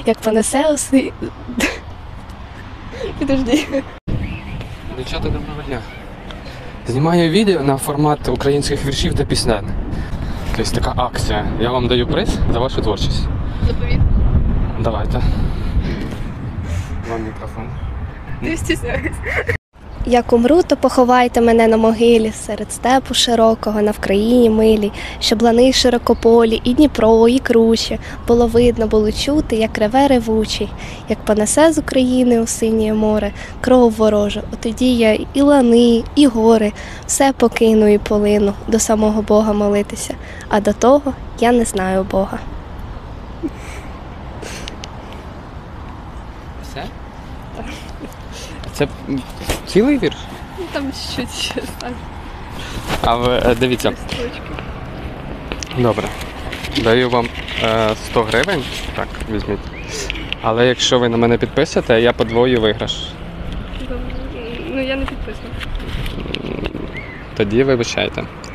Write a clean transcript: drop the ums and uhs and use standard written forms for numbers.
як понесе уси... Підожди. Дівчата, доброго дня. Знімаю відео на формат українських віршів та пісень. Тобто така акція. Я вам даю приз за вашу творчість. Заповіт. Давайте. Вам мікрофон. Ти стісняєшся. Як умру, то поховайте мене на могилі, серед степу широкого, на Вкраїні милій, щоб лани широкополі, і Дніпро, і круче, було видно, було чути, як реве ревучий, як понесе з України у синє море кров ворожу, отоді я і лани, і гори, все покину і полину, до самого Бога молитися, а до того я не знаю Бога. Все? Це цілий вірш? Там щось ще так. А ви дивіться. Добре. Даю вам 100 гривень. Так, візьміть. Але якщо ви на мене підписуєте, я подвою виграш. Ну я не підписана. Тоді вибачайте.